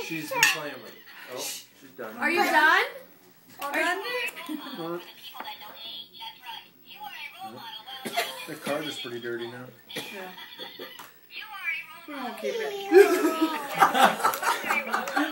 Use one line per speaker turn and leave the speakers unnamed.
She's been playing with it. Oh, she's done.
Are you done?
The card is pretty dirty now.
Yeah. We'll keep it.